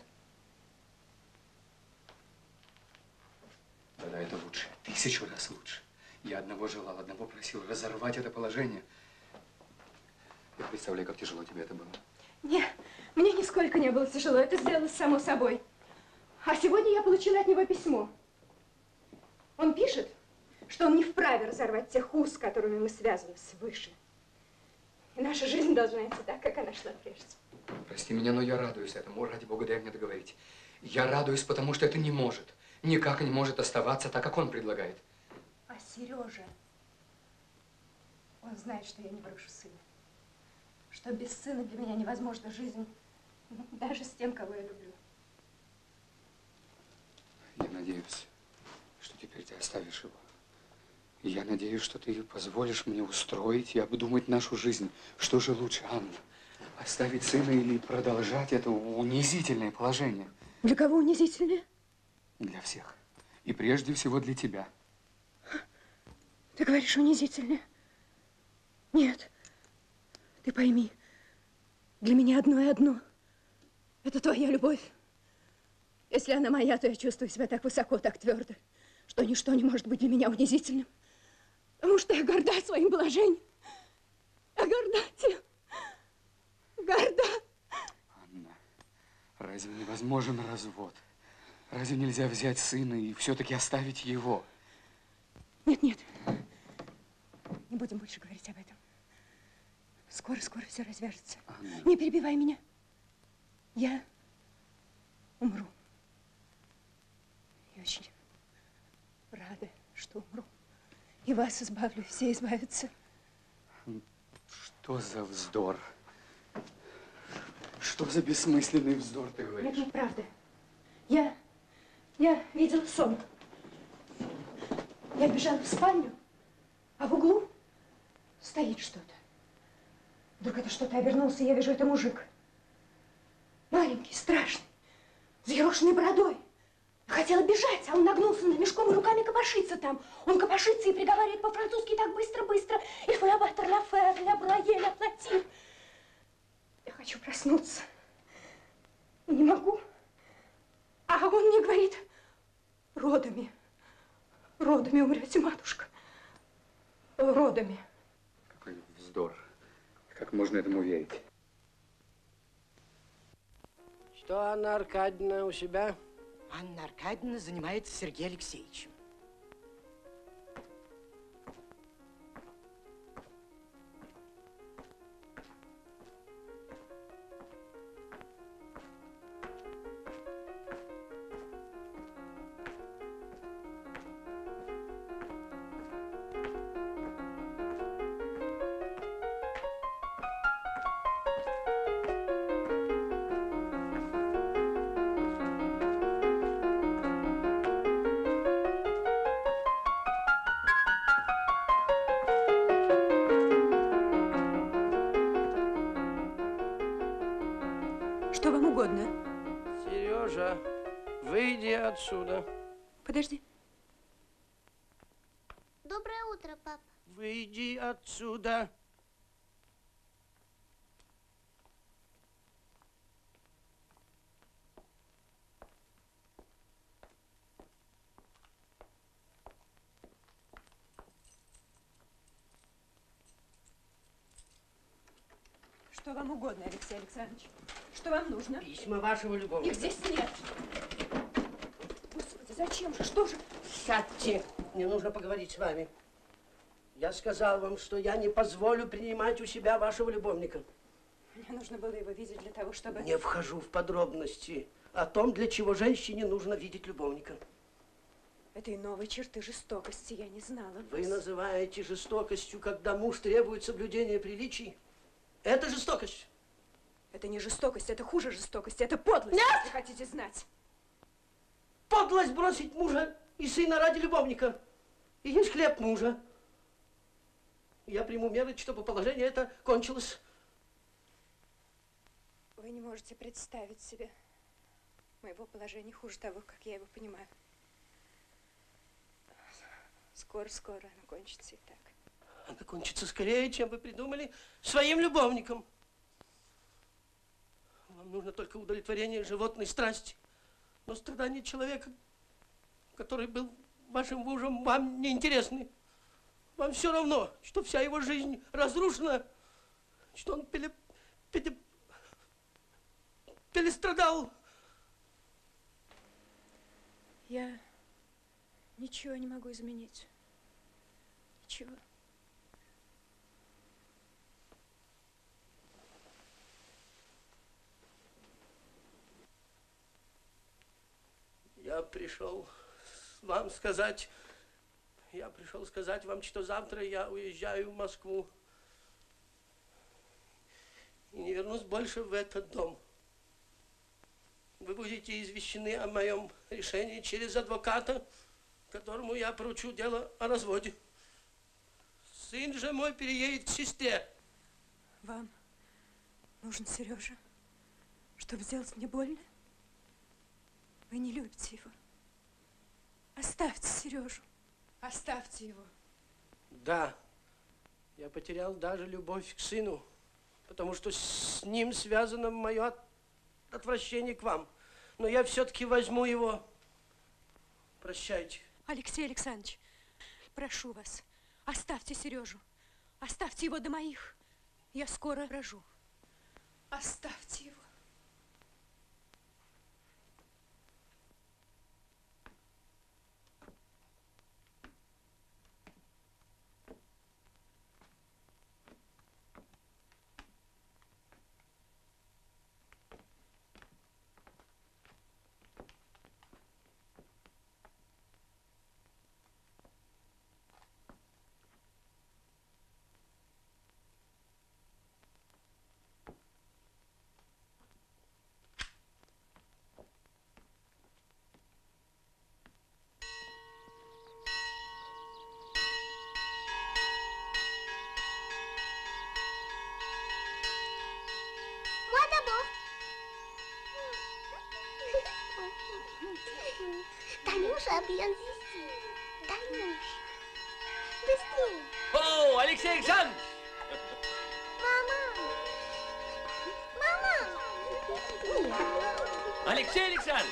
Да, это лучше. Тысячу раз лучше. Я одного желал, одного просил разорвать это положение. Я представляю, как тяжело тебе это было. Нет, мне нисколько не было тяжело. Это сделалось само собой. А сегодня я получила от него письмо. Он пишет, что он не вправе разорвать тех уз, которыми мы связаны свыше. И наша жизнь должна идти так, как она шла прежде. Прости меня, но я радуюсь этому. Ради Бога, дай мне договорить. Я радуюсь, потому что это не может. Никак не может оставаться так, как он предлагает. А Сережа, он знает, что я не брошу сына. Что без сына для меня невозможна жизнь, даже с тем, кого я люблю. Я надеюсь, что теперь ты оставишь его. И я надеюсь, что ты позволишь мне устроить и обдумать нашу жизнь. Что же лучше, Анна? Оставить сына или продолжать это унизительное положение? Для кого унизительное? Для всех. И прежде всего для тебя. Ты говоришь унизительное? Нет. Ты пойми, для меня одно и одно. Это твоя любовь. Если она моя, то я чувствую себя так высоко, так твердо, что ничто не может быть для меня унизительным. Потому что я горда своим положением. Я горда тем. Горда. Анна, разве невозможен развод? Разве нельзя взять сына и все-таки оставить его? Нет, нет. Не будем больше говорить об этом. Скоро-скоро все развяжется. Анна. Не перебивай меня. Я умру. И очень рада, что умру. И вас избавлю, все избавятся. Что за вздор? Что за бессмысленный вздор ты говоришь? Нет, неправда. Я, я видела сон. Я бежала в спальню, а в углу стоит что-то. Вдруг это что-то обернулся, и я вижу, это мужик. Маленький, страшный, с взъерошенной бородой. Я хотела бежать, а он нагнулся над мешком и руками копошится там. Он копошится и приговаривает по-французски так быстро-быстро. Il faut la battre, la faire, la broyer, la platir. Я хочу проснуться. И не могу. А он мне говорит, родами, родами умрете, матушка. Родами. Какой вздор. Как можно этому верить? Что Анна Аркадьевна у себя? Анна Аркадьевна занимается с Сергеем Алексеевичем. Сережа, выйди отсюда. Подожди. Доброе утро, папа. Выйди отсюда. Что вам угодно, Алексей Александрович? Что вам нужно? Письма вашего любовника. Их здесь нет. Господи, зачем же? Что же? Сядьте. Мне нужно поговорить с вами. Я сказал вам, что я не позволю принимать у себя вашего любовника. Мне нужно было его видеть для того, чтобы... Не вхожу в подробности о том, для чего женщине нужно видеть любовника. Этой новой черты жестокости я не знала. Вы называете жестокостью, когда муж требует соблюдения приличий? Это жестокость. Это не жестокость, это хуже жестокости, это подлость, Нет! если хотите знать. Подлость бросить мужа и сына ради любовника. И есть хлеб мужа. Я приму меры, чтобы положение это кончилось. Вы не можете представить себе моего положения хуже того, как я его понимаю. Скоро-скоро оно кончится и так. Она кончится скорее, чем вы придумали своим любовником. Вам нужно только удовлетворение животной страсти. Но страдания человека, который был вашим мужем, вам не интересны. Вам все равно, что вся его жизнь разрушена, что он пере, пере, перестрадал. Я ничего не могу изменить. Ничего. Я пришел вам сказать, я пришел сказать вам, что завтра я уезжаю в Москву и не вернусь больше в этот дом. Вы будете извещены о моем решении через адвоката, которому я поручу дело о разводе. Сын же мой переедет к сестре. Вам нужен Сережа, чтобы сделать мне больно? Вы не любите его. Оставьте Сережу. Оставьте его. Да, я потерял даже любовь к сыну, потому что с ним связано мое от... отвращение к вам. Но я все-таки возьму его. Прощайте. Алексей Александрович, прошу вас, оставьте Сережу. Оставьте его до моих. Я скоро рожу. Оставьте его. Танюша, bien ici. Танюш, быстрее. О, Алексей Александрович! Мама! Мама! Алексей Александрович!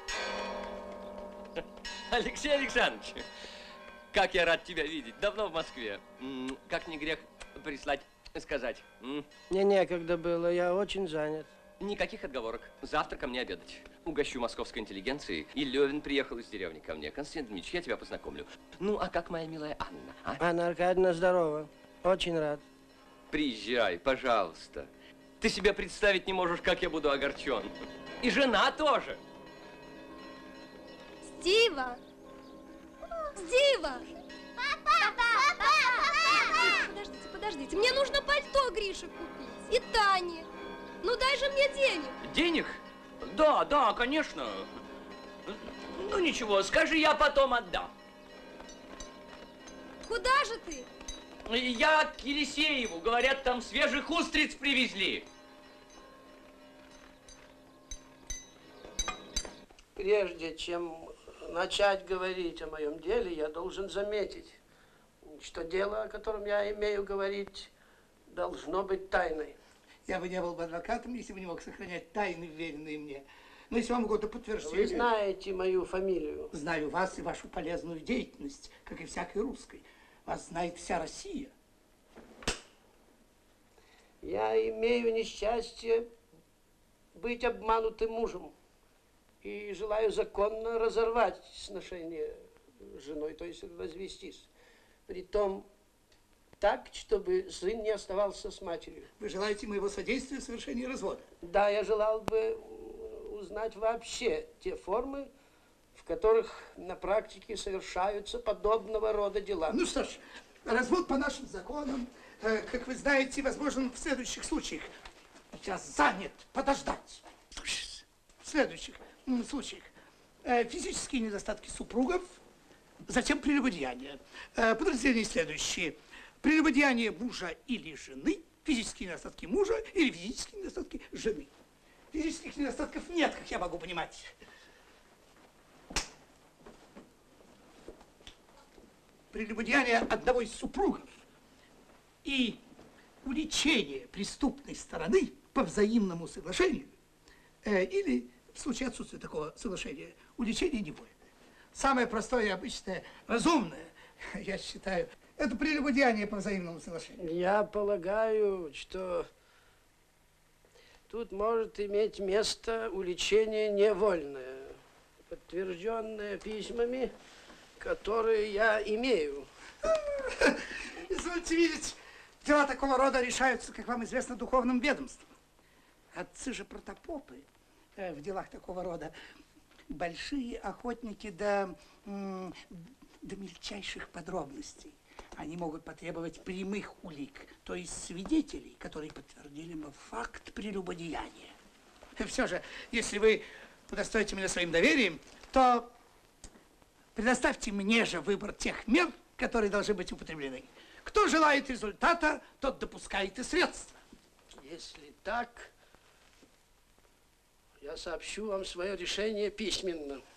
Алексей Александрович! Как я рад тебя видеть. Давно в Москве. Как не грех прислать, сказать. Мне некогда было, я очень занят. Никаких отговорок. Завтра ко мне обедать. Угощу московской интеллигенции. И Левин приехал из деревни ко мне. Константин Дмитриевич, я тебя познакомлю. Ну, а как моя милая Анна, а? Анна Аркадьевна здорова. Очень рад. Приезжай, пожалуйста. Ты себе представить не можешь, как я буду огорчен. И жена тоже. Стива! Стива! Папа! Папа! Подождите, подождите. Мне нужно пальто Грише купить. И Тане. Ну, дай же мне денег. Денег? Да, да, конечно. Ну, ничего, скажи, я потом отдам. Куда же ты? Я к Елисееву. Говорят, там свежих устриц привезли. Прежде чем начать говорить о моем деле, я должен заметить, что дело, о котором я имею говорить, должно быть тайной. Я бы не был бы адвокатом, если бы не мог сохранять тайны, вверенные мне. Но если вам угодно подтверждение... Вы знаете мою фамилию? Знаю вас и вашу полезную деятельность, как и всякой русской. Вас знает вся Россия. Я имею несчастье быть обманутым мужем и желаю законно разорвать сношение с женой, то есть развестись. Притом так, чтобы сын не оставался с матерью. Вы желаете моего содействия в совершении развода? Да, я желал бы узнать вообще те формы, в которых на практике совершаются подобного рода дела. Ну что ж, развод по нашим законам, э, как вы знаете, возможен в следующих случаях. Я занят, подождать. В следующих м, случаях. Э, физические недостатки супругов, затем прелюбодеяние. Э, подразделения следующие. Прелюбодеяние мужа или жены, физические недостатки мужа или физические недостатки жены. Физических недостатков нет, как я могу понимать. Прелюбодеяние одного из супругов и уличение преступной стороны по взаимному соглашению э, или, в случае отсутствия такого соглашения, уличение невольное. Самое простое и обычное, разумное, я считаю, это прелюбодеяние по взаимному соглашению. Я полагаю, что тут может иметь место уличение невольное, подтвержденное письмами, которые я имею. Извольте видеть, дела такого рода решаются, как вам известно, духовным ведомством. Отцы же протопопы э, в делах такого рода большие охотники до, м, до мельчайших подробностей. Они могут потребовать прямых улик, то есть свидетелей, которые подтвердили бы факт прелюбодеяния. И все же, если вы удостоите меня своим доверием, то предоставьте мне же выбор тех мер, которые должны быть употреблены. Кто желает результата, тот допускает и средства. Если так, я сообщу вам свое решение письменно.